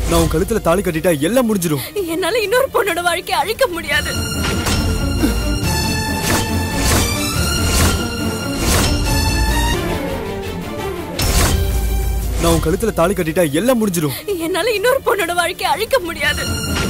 நான் உன் கழுத்துல தாலி கட்டிட்டா எல்லாம் முடிஞ்சிடும். என்னால இன்னொரு பொண்ணோட வாழ்க்கையை அழிக்க முடியாது. நான் உன் கழுத்துல தாலி கட்டிட்டா எல்லாம் முடிஞ்சிடும். என்னால இன்னொரு பொண்ணோட வாழ்க்கையை அழிக்க முடியாது.